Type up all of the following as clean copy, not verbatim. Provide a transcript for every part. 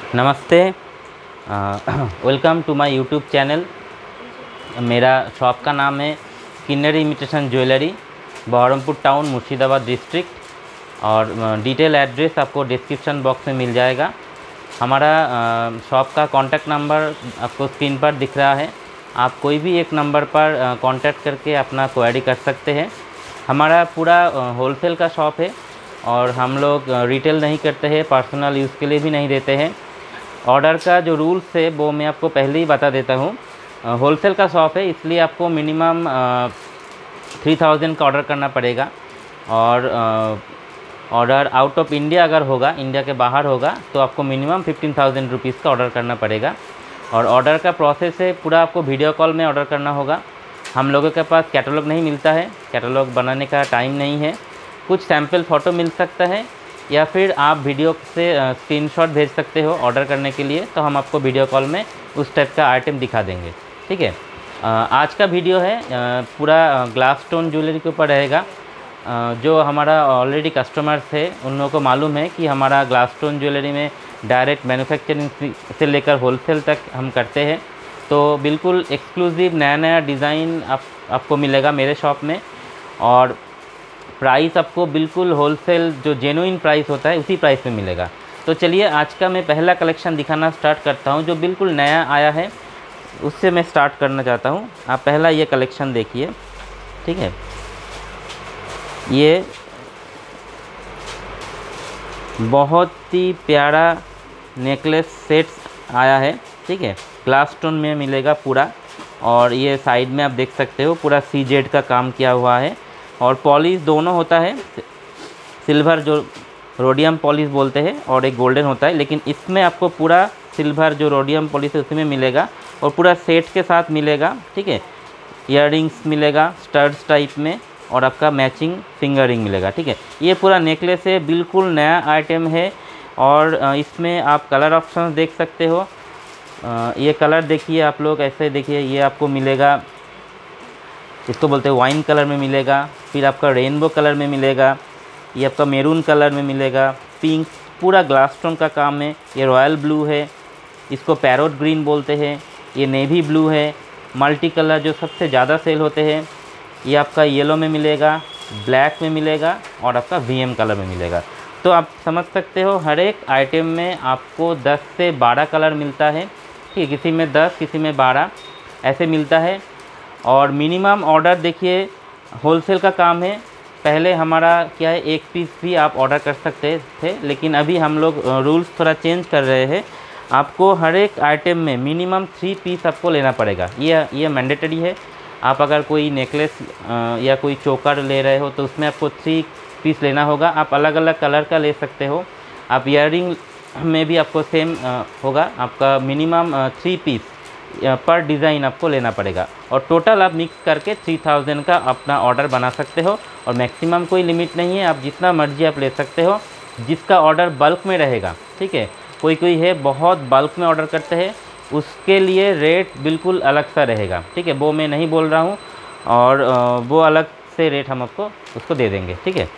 नमस्ते। Welcome to my YouTube channel. मेरा shop का नाम है Kinnar imitation jewellery, Baharampur town, Murshidabad district. और डिटेल एड्रेस आपको डिस्क्रिप्शन बॉक्स में मिल जाएगा। हमारा शॉप का कॉन्टैक्ट नंबर आपको स्क्रीन पर दिख रहा है। आप कोई भी एक नंबर पर कॉन्टैक्ट करके अपना क्वेरी कर सकते हैं। हमारा पूरा होलसेल का शॉप है और हम लोग रिटेल नहीं करते हैं, पर्सनल यूज़ के लिए भी नहीं देते हैं। ऑर्डर का जो रूल्स है वो मैं आपको पहले ही बता देता हूँ। होलसेल का शॉप है, इसलिए आपको मिनिमम 3000 का ऑर्डर करना पड़ेगा। और ऑर्डर आउट ऑफ इंडिया अगर होगा, इंडिया के बाहर होगा, तो आपको मिनिमम 15,000 रुपीज़ का ऑर्डर करना पड़ेगा। और ऑर्डर का प्रोसेस है पूरा आपको वीडियो कॉल में ऑर्डर करना होगा। हम लोगों के पास कैटलॉग नहीं मिलता है, कैटलॉग बनाने का टाइम नहीं है। कुछ सैम्पल फ़ोटो मिल सकता है या फिर आप वीडियो से स्क्रीनशॉट भेज सकते हो ऑर्डर करने के लिए, तो हम आपको वीडियो कॉल में उस टाइप का आइटम दिखा देंगे। ठीक है। आज का वीडियो है पूरा ग्लास स्टोन ज्वेलरी के ऊपर रहेगा। जो हमारा ऑलरेडी कस्टमर्स है उन लोगों को मालूम है कि हमारा ग्लास स्टोन ज्वेलरी में डायरेक्ट मैन्युफैक्चरिंग से लेकर होलसेल तक हम करते हैं। तो बिल्कुल एक्सक्लूसिव नया नया डिज़ाइन आपको मिलेगा मेरे शॉप में। और प्राइस आपको बिल्कुल होलसेल जो जेन्युइन प्राइस होता है उसी प्राइस में मिलेगा। तो चलिए आज का मैं पहला कलेक्शन दिखाना स्टार्ट करता हूं, जो बिल्कुल नया आया है उससे मैं स्टार्ट करना चाहता हूं। आप पहला ये कलेक्शन देखिए। ठीक है, ये बहुत ही प्यारा नेकलेस सेट्स आया है। ठीक है, ग्लास स्टोन में मिलेगा पूरा। और ये साइड में आप देख सकते हो पूरा CZ का काम किया हुआ है। और पॉलिश दोनों होता है, सिल्वर जो रोडियम पॉलिश बोलते हैं और एक गोल्डन होता है, लेकिन इसमें आपको पूरा सिल्वर जो रोडियम पॉलिश है उसमें मिलेगा और पूरा सेट के साथ मिलेगा। ठीक है, ईयररिंग्स मिलेगा स्टड्स टाइप में और आपका मैचिंग फिंगर रिंग मिलेगा। ठीक है, ये पूरा नेकलेस है, बिल्कुल नया आइटम है। और इसमें आप कलर ऑप्शन देख सकते हो। ये कलर देखिए आप लोग, ऐसे देखिए, ये आपको मिलेगा, इसको बोलते हैं वाइन कलर में मिलेगा, फिर आपका रेनबो कलर में मिलेगा, ये आपका मैरून कलर में मिलेगा, पिंक, पूरा ग्लास स्टोन का काम है। ये रॉयल ब्लू है, इसको पैरोट ग्रीन बोलते हैं। ये नेवी ब्लू है, मल्टी कलर जो सबसे ज़्यादा सेल होते हैं। ये आपका येलो में मिलेगा, ब्लैक में मिलेगा और आपका VM कलर में मिलेगा। तो आप समझ सकते हो हर एक आइटम में आपको 10 से 12 कलर मिलता है। ठीक है, किसी में 10 किसी में 12 ऐसे मिलता है। और मिनिमम ऑर्डर देखिए, होलसेल का काम है। पहले हमारा क्या है, एक पीस भी आप ऑर्डर कर सकते थे, लेकिन अभी हम लोग रूल्स थोड़ा चेंज कर रहे हैं। आपको हर एक आइटम में मिनिमम 3 पीस आपको लेना पड़ेगा। ये मैंडेटरी है। आप अगर कोई नेकलेस या कोई चोकर ले रहे हो तो उसमें आपको 3 पीस लेना होगा। आप अलग अलग कलर का ले सकते हो। आप ईयररिंग में भी आपको सेम होगा, आपका मिनिमम 3 पीस पर डिज़ाइन आपको लेना पड़ेगा। और टोटल आप मिक्स करके 3000 का अपना ऑर्डर बना सकते हो। और मैक्सिमम कोई लिमिट नहीं है, आप जितना मर्जी आप ले सकते हो, जिसका ऑर्डर बल्क में रहेगा। ठीक है, कोई है बहुत बल्क में ऑर्डर करते हैं, उसके लिए रेट बिल्कुल अलग सा रहेगा। ठीक है, वो मैं नहीं बोल रहा हूँ, और वो अलग से रेट हम आपको उसको दे देंगे। ठीक है,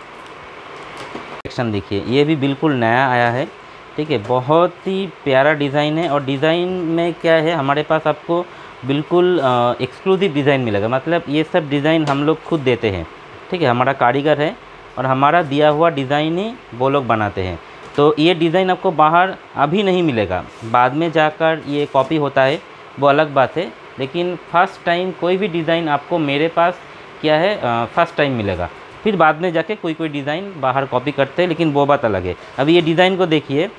सेक्शन देखिए, ये भी बिल्कुल नया आया है। ठीक है, बहुत ही प्यारा डिज़ाइन है। और डिज़ाइन में क्या है, हमारे पास आपको बिल्कुल एक्सक्लूसिव डिज़ाइन मिलेगा। मतलब ये सब डिज़ाइन हम लोग खुद देते हैं। ठीक है, हमारा कारीगर है और हमारा दिया हुआ डिज़ाइन ही वो लोग बनाते हैं। तो ये डिज़ाइन आपको बाहर अभी नहीं मिलेगा, बाद में जाकर ये कॉपी होता है, वो अलग बात है। लेकिन फ़र्स्ट टाइम कोई भी डिज़ाइन आपको मेरे पास क्या है, फ़र्स्ट टाइम मिलेगा। फिर बाद में जाके कोई डिज़ाइन बाहर कॉपी करते हैं, लेकिन वो बात अलग है। अभी ये डिज़ाइन को देखिए,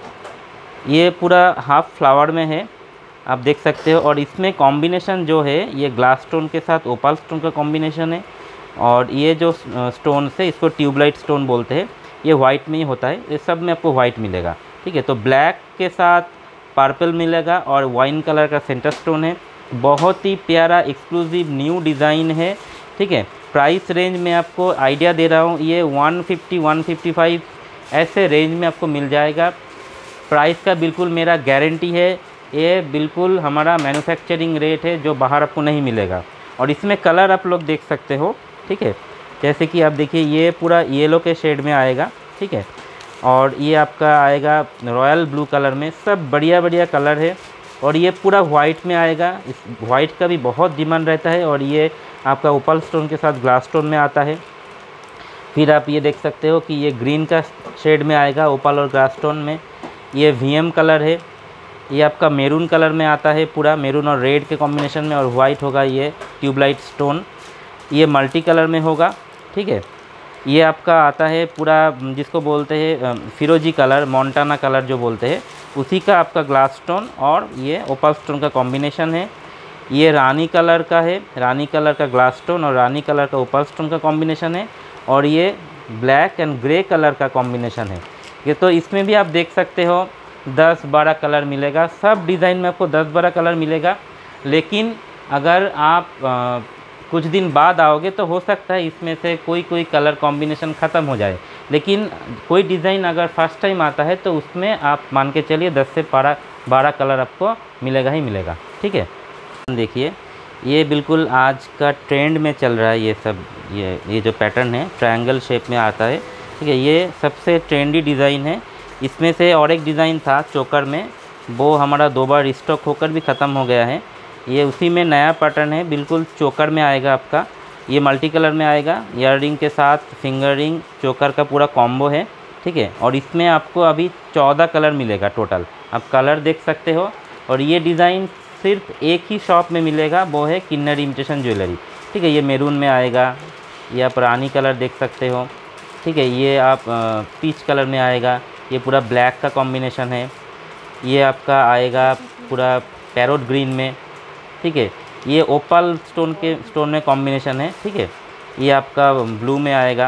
ये पूरा हाफ फ्लावर में है, आप देख सकते हो। और इसमें कॉम्बिनेशन जो है, ये ग्लास स्टोन के साथ ओपाल स्टोन का कॉम्बिनेशन है। और ये जो स्टोन से, इसको ट्यूबलाइट स्टोन बोलते हैं, ये वाइट में ही होता है। ये सब में आपको वाइट मिलेगा। ठीक है, तो ब्लैक के साथ पर्पल मिलेगा और वाइन कलर का सेंटर स्टोन है। बहुत ही प्यारा एक्सक्लूसिव न्यू डिज़ाइन है। ठीक है, प्राइस रेंज में आपको आइडिया दे रहा हूँ, ये 150 155 ऐसे रेंज में आपको मिल जाएगा। प्राइस का बिल्कुल मेरा गारंटी है, ये बिल्कुल हमारा मैन्युफैक्चरिंग रेट है जो बाहर आपको नहीं मिलेगा। और इसमें कलर आप लोग देख सकते हो। ठीक है, जैसे कि आप देखिए, ये पूरा येलो के शेड में आएगा। ठीक है, और ये आपका आएगा रॉयल ब्लू कलर में। सब बढ़िया बढ़िया कलर है। और ये पूरा वाइट में आएगा। इस वाइट का भी बहुत डिमांड रहता है। और ये आपका ओपल स्टोन के साथ ग्लास स्टोन में आता है। फिर आप ये देख सकते हो कि ये ग्रीन का शेड में आएगा ओपल और ग्लास स्टोन में। ये वीएम कलर है। ये आपका मेरून कलर में आता है, पूरा मेरून और रेड के कॉम्बिनेशन में, और वाइट होगा ये ट्यूबलाइट स्टोन। ये मल्टी कलर में होगा, ठीक है। ये आपका आता है पूरा जिसको बोलते हैं फिरोजी कलर, मोंटाना कलर जो बोलते हैं, उसी का आपका ग्लास स्टोन और ये ओपल स्टोन का कॉम्बिनेशन है। ये रानी कलर का है, रानी कलर का ग्लास स्टोन और रानी कलर का ओपल स्टोन का कॉम्बिनेशन है। और ये ब्लैक एंड ग्रे कलर का कॉम्बिनेशन है। ये तो इसमें भी आप देख सकते हो 10-12 कलर मिलेगा। सब डिज़ाइन में आपको 10-12 कलर मिलेगा। लेकिन अगर आप कुछ दिन बाद आओगे तो हो सकता है इसमें से कोई कलर कॉम्बिनेशन ख़त्म हो जाए। लेकिन कोई डिज़ाइन अगर फर्स्ट टाइम आता है तो उसमें आप मान के चलिए 10 से 12 कलर आपको मिलेगा ही मिलेगा, ठीक है। देखिए ये बिल्कुल आज का ट्रेंड में चल रहा है। ये सब ये जो पैटर्न है ट्रायंगल शेप में आता है, ठीक है। ये सबसे ट्रेंडी डिज़ाइन है। इसमें से और एक डिज़ाइन था चोकर में, वो हमारा 2 बार रिस्टॉक होकर भी ख़त्म हो गया है। ये उसी में नया पैटर्न है, बिल्कुल चोकर में आएगा आपका। ये मल्टी कलर में आएगा, ईयर रिंग के साथ फिंगर रिंग चोकर का पूरा कॉम्बो है, ठीक है। और इसमें आपको अभी 14 कलर मिलेगा टोटल, आप कलर देख सकते हो। और ये डिज़ाइन सिर्फ एक ही शॉप में मिलेगा, वो है किन्नर इमिटेशन ज्वेलरी, ठीक है। ये मैरून में आएगा, ये आप रानी कलर देख सकते हो, ठीक है। ये आप पीच कलर में आएगा, ये पूरा ब्लैक का कॉम्बिनेशन है। ये आपका आएगा पूरा पैरोट ग्रीन में, ठीक है। ये ओपल स्टोन में कॉम्बिनेशन है, ठीक है। ये आपका ब्लू में आएगा।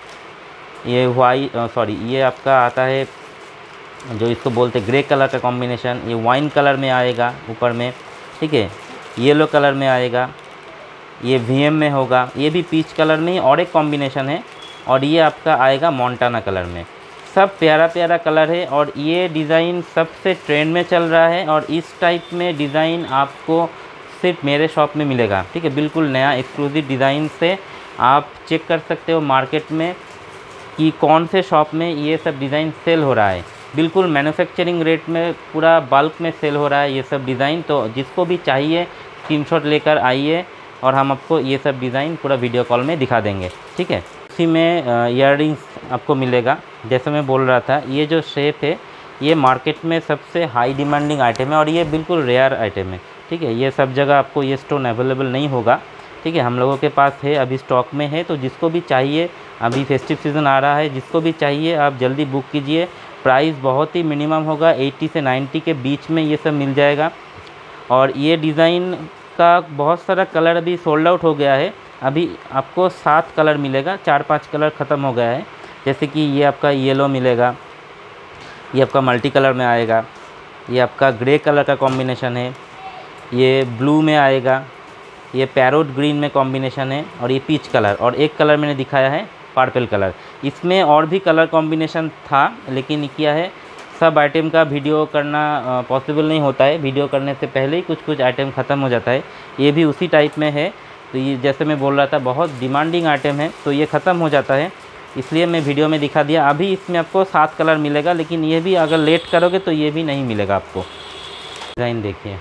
ये ये आपका आता है जो इसको बोलते ग्रे कलर का कॉम्बिनेशन। ये वाइन कलर में आएगा ऊपर में, ठीक है। येलो कलर में आएगा, ये वीएम में होगा। ये भी पीच कलर में ही और एक कॉम्बिनेशन है। और ये आपका आएगा मोंटाना कलर में। सब प्यारा प्यारा कलर है। और ये डिज़ाइन सबसे ट्रेंड में चल रहा है। और इस टाइप में डिज़ाइन आपको सिर्फ मेरे शॉप में मिलेगा, ठीक है। बिल्कुल नया एक्सक्लूसिव डिज़ाइन से आप चेक कर सकते हो मार्केट में कि कौन से शॉप में ये सब डिज़ाइन सेल हो रहा है। बिल्कुल मैन्युफैक्चरिंग रेट में पूरा बल्क में सेल हो रहा है ये सब डिज़ाइन। तो जिसको भी चाहिए स्क्रीनशॉट लेकर आइए और हम आपको ये सब डिज़ाइन पूरा वीडियो कॉल में दिखा देंगे, ठीक है। उसी में ईयररिंग्स आपको मिलेगा। जैसे मैं बोल रहा था, ये जो शेप है ये मार्केट में सबसे हाई डिमांडिंग आइटम है और ये बिल्कुल रेयर आइटम है, ठीक है। ये सब जगह आपको ये स्टोन अवेलेबल नहीं होगा, ठीक है। हम लोगों के पास है, अभी स्टॉक में है। तो जिसको भी चाहिए, अभी फेस्टिव सीज़न आ रहा है, जिसको भी चाहिए आप जल्दी बुक कीजिए। प्राइस बहुत ही मिनिमम होगा, 80 से 90 के बीच में ये सब मिल जाएगा। और ये डिज़ाइन का बहुत सारा कलर अभी सोल्ड आउट हो गया है। अभी आपको 7 कलर मिलेगा, 4-5 कलर ख़त्म हो गया है। जैसे कि ये आपका येलो मिलेगा, ये आपका मल्टी कलर में आएगा, ये आपका ग्रे कलर का कॉम्बिनेशन है, ये ब्लू में आएगा, ये पैरोट ग्रीन में कॉम्बिनेशन है, और ये पीच कलर, और एक कलर मैंने दिखाया है पर्पल कलर। इसमें और भी कलर कॉम्बिनेशन था, लेकिन क्या है सब आइटम का वीडियो करना पॉसिबल नहीं होता है। वीडियो करने से पहले ही कुछ आइटम ख़त्म हो जाता है। ये भी उसी टाइप में है। तो ये जैसे मैं बोल रहा था बहुत डिमांडिंग आइटम है, तो ये ख़त्म हो जाता है, इसलिए मैं वीडियो में दिखा दिया। अभी इसमें आपको 7 कलर मिलेगा, लेकिन ये भी अगर लेट करोगे तो ये भी नहीं मिलेगा आपको। डिज़ाइन देखिए,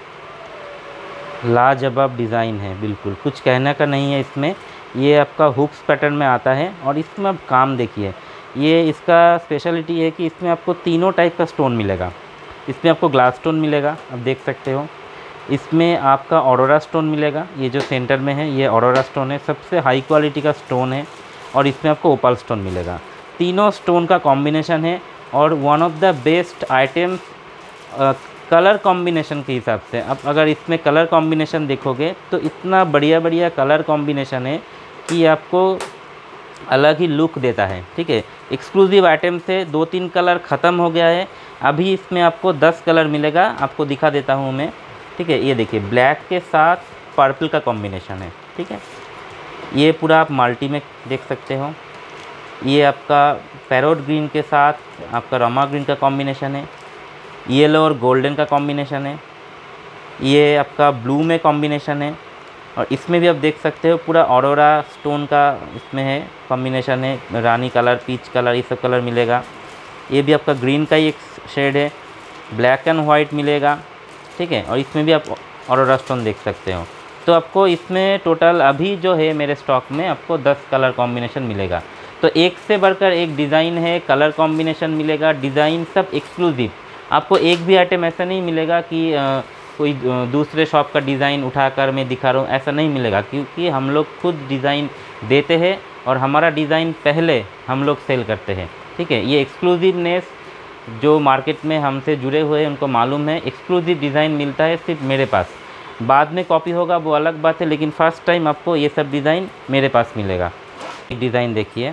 लाजवाब डिज़ाइन है, बिल्कुल कुछ कहने का नहीं है इसमें। ये आपका हुक्स पैटर्न में आता है। और इसमें आप काम देखिए, ये इसका स्पेशलिटी है कि इसमें आपको तीनों टाइप का स्टोन मिलेगा। इसमें आपको ग्लास स्टोन मिलेगा, आप देख सकते हो। इसमें आपका ऑरोरा स्टोन मिलेगा, ये जो सेंटर में है ये ऑरोरा स्टोन है, सबसे हाई क्वालिटी का स्टोन है। और इसमें आपको ओपल स्टोन मिलेगा। तीनों स्टोन का कॉम्बिनेशन है और one of the best items colour combination के हिसाब से। अब अगर इसमें कलर कॉम्बिनेशन देखोगे तो इतना बढ़िया बढ़िया कलर कॉम्बिनेशन है कि आपको अलग ही लुक देता है, ठीक है। एक्सक्लूसिव आइटम से 2-3 कलर ख़त्म हो गया है। अभी इसमें आपको 10 कलर मिलेगा, आपको दिखा देता हूँ मैं, ठीक है। ये देखिए ब्लैक के साथ पर्पल का कॉम्बिनेशन है, ठीक है। ये पूरा आप मल्टी में देख सकते हो। ये आपका पैरोट ग्रीन के साथ आपका रमा ग्रीन का कॉम्बिनेशन है। येलो और गोल्डन का कॉम्बिनेशन है। ये आपका ब्लू में कॉम्बिनेशन है। और इसमें भी आप देख सकते हो पूरा ऑरोरा स्टोन का इसमें है कॉम्बिनेशन है। रानी कलर, पीच कलर, ये सब कलर मिलेगा। ये भी आपका ग्रीन का ही एक शेड है, ब्लैक एंड वाइट मिलेगा, ठीक है। और इसमें भी आप ऑरोरा स्टोन देख सकते हो। तो आपको इसमें टोटल अभी जो है मेरे स्टॉक में आपको 10 कलर कॉम्बिनेशन मिलेगा। तो एक से बढ़कर एक डिज़ाइन है, कलर कॉम्बिनेशन मिलेगा, डिज़ाइन सब एक्सक्लूसिव। आपको एक भी आइटम ऐसा नहीं मिलेगा कि कोई दूसरे शॉप का डिज़ाइन उठाकर मैं दिखा रहा हूँ, ऐसा नहीं मिलेगा, क्योंकि हम लोग खुद डिज़ाइन देते हैं और हमारा डिज़ाइन पहले हम लोग सेल करते हैं, ठीक है। ये एक्सक्लूसिवनेस जो मार्केट में हमसे जुड़े हुए हैं उनको मालूम है, एक्सक्लूसिव डिज़ाइन मिलता है सिर्फ मेरे पास। बाद में कॉपी होगा वो अलग बात है, लेकिन फ़र्स्ट टाइम आपको ये सब डिज़ाइन मेरे पास मिलेगा। एक डिज़ाइन देखिए,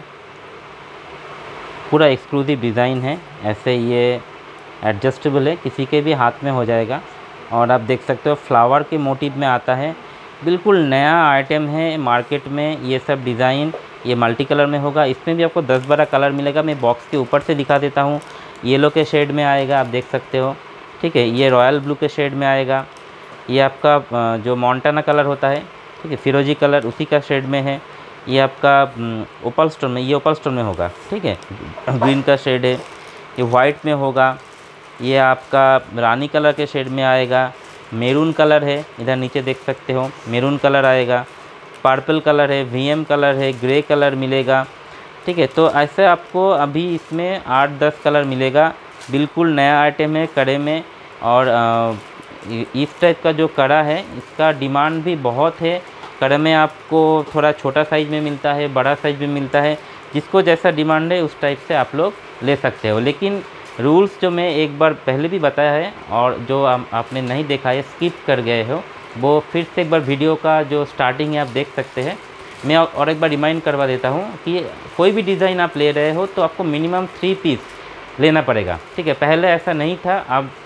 पूरा एक्सक्लूसिव डिज़ाइन है, ऐसे ये एडजस्टेबल है, किसी के भी हाथ में हो जाएगा। और आप देख सकते हो फ्लावर के मोटिव में आता है, बिल्कुल नया आइटम है मार्केट में। ये सब डिज़ाइन ये मल्टी कलर में होगा, इसमें भी आपको 10-12 कलर मिलेगा। मैं बॉक्स के ऊपर से दिखा देता हूँ। येलो के शेड में आएगा, आप देख सकते हो, ठीक है। ये रॉयल ब्लू के शेड में आएगा। ये आपका जो मोंटाना कलर होता है, ठीक है, फिरोजी कलर उसी का शेड में है। ये आपका ओपल स्टोन में, ये ओपल स्टोन में होगा, ठीक है, ग्रीन का शेड है। ये वाइट में होगा। ये आपका रानी कलर के शेड में आएगा। मेरून कलर है, इधर नीचे देख सकते हो, मेरून कलर आएगा। पर्पल कलर है, वीएम कलर है, ग्रे कलर मिलेगा, ठीक है। तो ऐसे आपको अभी इसमें 8-10 कलर मिलेगा। बिल्कुल नया आइटम है कड़े में। और इस टाइप का जो कड़ा है इसका डिमांड भी बहुत है। कड़े में आपको थोड़ा छोटा साइज़ में मिलता है, बड़ा साइज़ में मिलता है, जिसको जैसा डिमांड है उस टाइप से आप लोग ले सकते हो। लेकिन रूल्स जो मैं एक बार पहले भी बताया है और जो आपने नहीं देखा है, स्किप कर गए हो, वो फिर से एक बार वीडियो का जो स्टार्टिंग है आप देख सकते हैं। मैं और एक बार रिमाइंड करवा देता हूँ कि कोई भी डिज़ाइन आप ले रहे हो तो आपको मिनिमम 3 पीस लेना पड़ेगा, ठीक है। पहले ऐसा नहीं था,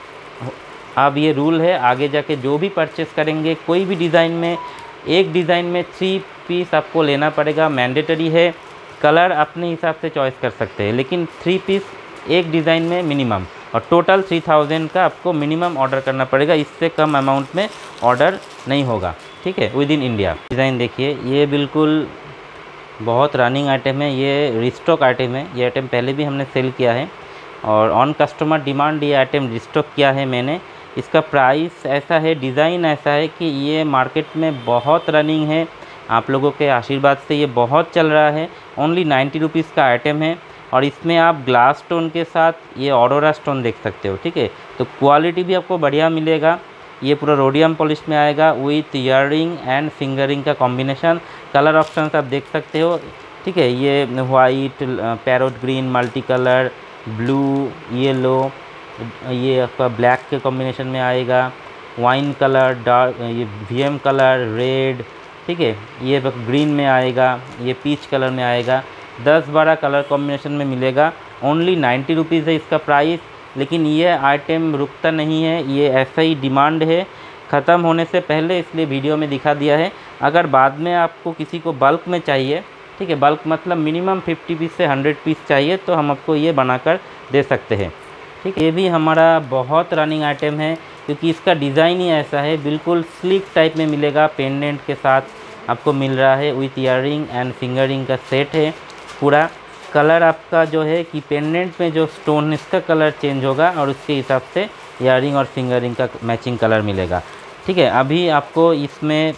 अब ये रूल है। आगे जाके जो भी परचेस करेंगे कोई भी डिज़ाइन में, एक डिज़ाइन में 3 पीस आपको लेना पड़ेगा, मैंडेटरी है। कलर अपने हिसाब से चॉइस कर सकते हैं, लेकिन 3 पीस एक डिज़ाइन में मिनिमम, और टोटल 3000 का आपको मिनिमम ऑर्डर करना पड़ेगा। इससे कम अमाउंट में ऑर्डर नहीं होगा, ठीक है, विद इन इंडिया। डिज़ाइन देखिए, ये बिल्कुल बहुत रनिंग आइटम है, ये रिस्टॉक आइटम है। ये आइटम पहले भी हमने सेल किया है और ऑन कस्टमर डिमांड ये आइटम रिस्टॉक किया है मैंने। इसका प्राइस ऐसा है, डिज़ाइन ऐसा है कि ये मार्केट में बहुत रनिंग है। आप लोगों के आशीर्वाद से ये बहुत चल रहा है। ओनली 90 रुपीज़ का आइटम है और इसमें आप ग्लास स्टोन के साथ ये ऑरोरा स्टोन देख सकते हो, ठीक है। तो क्वालिटी भी आपको बढ़िया मिलेगा। ये पूरा रोडियम पॉलिश में आएगा विथ ईयरिंग एंड फिंगरिंग का कॉम्बिनेशन। कलर ऑप्शंस आप देख सकते हो, ठीक है। ये white, parrot green, multi colour, blue, yellow, ये आपका ब्लैक के कॉम्बिनेशन में आएगा। वाइन कलर, डार्क, ये वीएम कलर, रेड, ठीक है। ये ग्रीन में आएगा, ये पीच कलर में आएगा। 10-12 कलर कॉम्बिनेशन में मिलेगा। ओनली 90 रुपीज़ है इसका प्राइस। लेकिन ये आइटम रुकता नहीं है, ये ऐसा ही डिमांड है, ख़त्म होने से पहले, इसलिए वीडियो में दिखा दिया है। अगर बाद में आपको किसी को बल्क में चाहिए, ठीक है, बल्क मतलब मिनिमम 50 पीस से 100 पीस चाहिए, तो हम आपको ये बनाकर दे सकते हैं, ठीक है। ये भी हमारा बहुत रनिंग आइटम है, क्योंकि इसका डिज़ाइन ही ऐसा है, बिल्कुल स्लिक टाइप में मिलेगा। पेंडेंट के साथ आपको मिल रहा है, विथ ईयरिंग एंड फिंगरिंग का सेट है पूरा। कलर आपका जो है कि पेंडेंट में जो स्टोन इसका कलर चेंज होगा और उसके हिसाब से ईयरिंग और फिंगरिंग का मैचिंग कलर मिलेगा, ठीक है। अभी आपको इसमें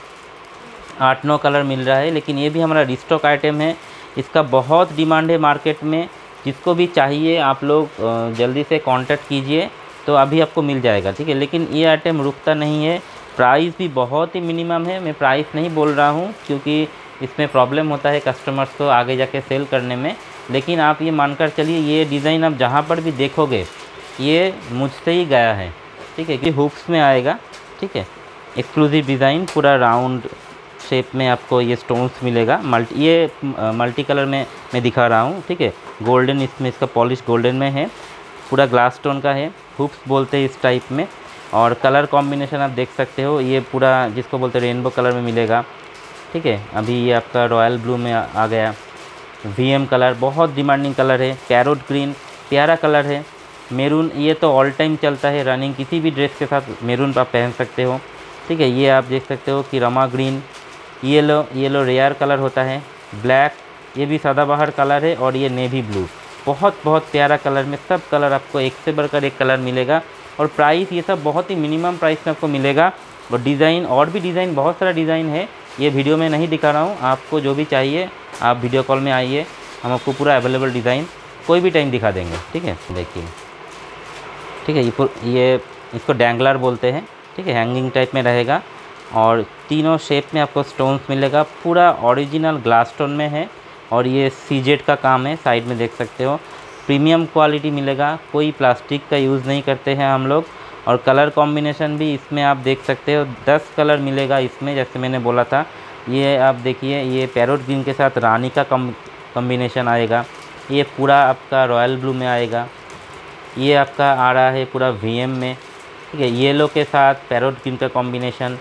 8-9 कलर मिल रहा है, लेकिन ये भी हमारा रिस्टॉक आइटम है। इसका बहुत डिमांड है मार्केट में। जिसको भी चाहिए आप लोग जल्दी से कांटेक्ट कीजिए, तो अभी आपको मिल जाएगा, ठीक है। लेकिन ये आइटम रुकता नहीं है। प्राइस भी बहुत ही मिनिमम है। मैं प्राइस नहीं बोल रहा हूँ क्योंकि इसमें प्रॉब्लम होता है कस्टमर्स को आगे जाके सेल करने में। लेकिन आप ये मानकर चलिए, ये डिज़ाइन आप जहाँ पर भी देखोगे ये मुझसे ही गया है, ठीक है। कि हुक्स में आएगा, ठीक है। एक्सक्लूसिव डिज़ाइन, पूरा राउंड शेप में आपको ये स्टोन्स मिलेगा। मल्टी कलर में मैं दिखा रहा हूँ, ठीक है। गोल्डन, इसमें इसका पॉलिश गोल्डन में है, पूरा ग्लास स्टोन का है। हुक्स बोलते हैं इस टाइप में। और कलर कॉम्बिनेशन आप देख सकते हो, ये पूरा जिसको बोलते हैं रेनबो कलर में मिलेगा, ठीक है। अभी ये आपका रॉयल ब्लू में आ गया। वीएम कलर बहुत डिमांडिंग कलर है। पैरोट ग्रीन प्यारा कलर है। मेरून, ये तो ऑल टाइम चलता है रनिंग, किसी भी ड्रेस के साथ मेरून आप पहन सकते हो, ठीक है। ये आप देख सकते हो कि रमा ग्रीन, येलो रेयर कलर होता है। ब्लैक, ये भी सदाबहार कलर है। और ये नेवी ब्लू, बहुत बहुत प्यारा कलर में, सब कलर आपको एक से बढ़कर एक कलर मिलेगा। और प्राइस ये सब बहुत ही मिनिमम प्राइस में आपको मिलेगा। और डिज़ाइन, और भी डिज़ाइन, बहुत सारा डिज़ाइन है, ये वीडियो में नहीं दिखा रहा हूँ। आपको जो भी चाहिए आप वीडियो कॉल में आइए, हम आपको पूरा अवेलेबल डिज़ाइन कोई भी टाइम दिखा देंगे। ठीक है, देखिए, ठीक है, ये इसको डैंगलर बोलते हैं। ठीक है, हैंगिंग टाइप में रहेगा और तीनों शेप में आपको स्टोन्स मिलेगा, पूरा ओरिजिनल ग्लास स्टोन में है। और ये सीजेड का काम है, साइड में देख सकते हो। प्रीमियम क्वालिटी मिलेगा, कोई प्लास्टिक का यूज़ नहीं करते हैं हम लोग। और कलर कॉम्बिनेशन भी इसमें आप देख सकते हो, 10 कलर मिलेगा इसमें, जैसे मैंने बोला था। ये आप देखिए, ये पैरोट ग्रीन के साथ रानी का कॉम्बिनेशन आएगा। ये पूरा आपका रॉयल ब्लू में आएगा। ये आपका आ रहा है पूरा वीएम में। ठीक है, येलो के साथ पैरोट ग्रीन का कॉम्बिनेशन।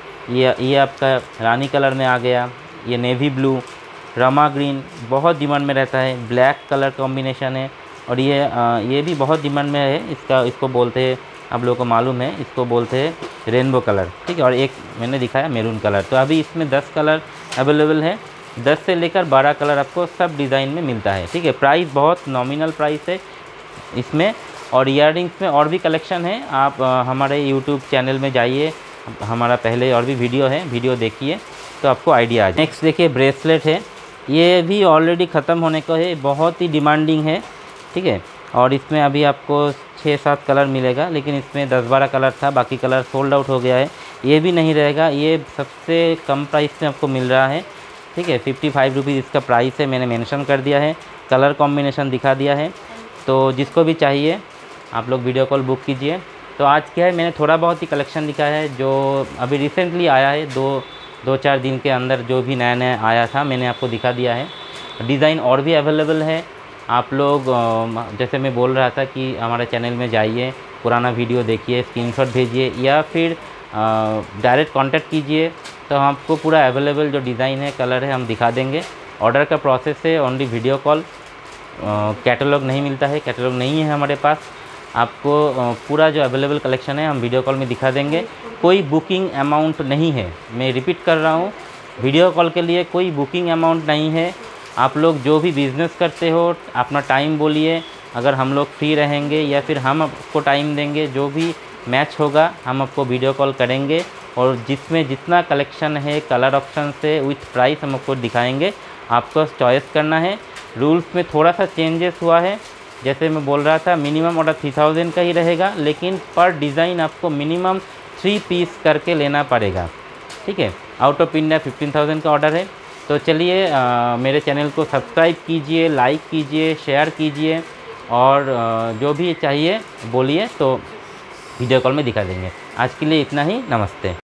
ये आपका रानी कलर में आ गया। ये नेवी ब्लू, रमा ग्रीन बहुत डिमांड में रहता है, ब्लैक कलर कॉम्बिनेशन है। और ये भी बहुत डिमांड में है, इसको बोलते हैं, आप लोगों को मालूम है, इसको बोलते हैं रेनबो कलर। ठीक है, और एक मैंने दिखाया मैरून कलर। तो अभी इसमें 10 कलर अवेलेबल है, 10 से लेकर 12 कलर आपको सब डिज़ाइन में मिलता है। ठीक है, प्राइस बहुत नॉमिनल प्राइस है इसमें। और ईयररिंग्स में और भी कलेक्शन है, आप हमारे यूट्यूब चैनल में जाइए, हमारा पहले और भी वीडियो है, वीडियो देखिए तो आपको आइडिया आ जाए। नेक्स्ट देखिए, ब्रेसलेट है, ये भी ऑलरेडी ख़त्म होने को है, बहुत ही डिमांडिंग है। ठीक है, और इसमें अभी आपको 6-7 कलर मिलेगा, लेकिन इसमें 10-12 कलर था, बाकी कलर सोल्ड आउट हो गया है। ये भी नहीं रहेगा, ये सबसे कम प्राइस में आपको मिल रहा है। ठीक है, 55 रुपीज़ इसका प्राइस है, मैंने मेंशन कर दिया है, कलर कॉम्बिनेशन दिखा दिया है। तो जिसको भी चाहिए आप लोग वीडियो कॉल बुक कीजिए। तो आज क्या है, मैंने थोड़ा बहुत ही कलेक्शन दिखा है जो अभी रिसेंटली आया है, 2-4 दिन के अंदर जो भी नया नया आया था मैंने आपको दिखा दिया है। डिज़ाइन और भी अवेलेबल है। आप लोग जैसे मैं बोल रहा था कि हमारे चैनल में जाइए, पुराना वीडियो देखिए, स्क्रीनशॉट भेजिए या फिर डायरेक्ट कांटेक्ट कीजिए, तो हम आपको पूरा अवेलेबल जो डिज़ाइन है, कलर है, हम दिखा देंगे। ऑर्डर का प्रोसेस है, ओनली वीडियो कॉल, कैटलॉग नहीं मिलता है, कैटलॉग नहीं है हमारे पास। आपको पूरा जो अवेलेबल कलेक्शन है हम वीडियो कॉल में दिखा देंगे। कोई बुकिंग अमाउंट नहीं है, मैं रिपीट कर रहा हूँ, वीडियो कॉल के लिए कोई बुकिंग अमाउंट नहीं है। आप लोग जो भी बिज़नेस करते हो अपना टाइम बोलिए, अगर हम लोग फ्री रहेंगे या फिर हम आपको टाइम देंगे, जो भी मैच होगा हम आपको वीडियो कॉल करेंगे। और जिसमें जितना कलेक्शन है, कलर ऑप्शन से विथ प्राइस हम आपको दिखाएंगे, आपको चॉइस करना है। रूल्स में थोड़ा सा चेंजेस हुआ है, जैसे मैं बोल रहा था मिनिमम ऑर्डर 3000 का ही रहेगा, लेकिन पर डिज़ाइन आपको मिनिमम 3 पीस करके लेना पड़ेगा। ठीक है, आउट ऑफ इंडिया 15,000 का ऑर्डर है। तो चलिए मेरे चैनल को सब्सक्राइब कीजिए, लाइक कीजिए, शेयर कीजिए और जो भी चाहिए बोलिए, तो वीडियो कॉल में दिखा देंगे। आज के लिए इतना ही, नमस्ते।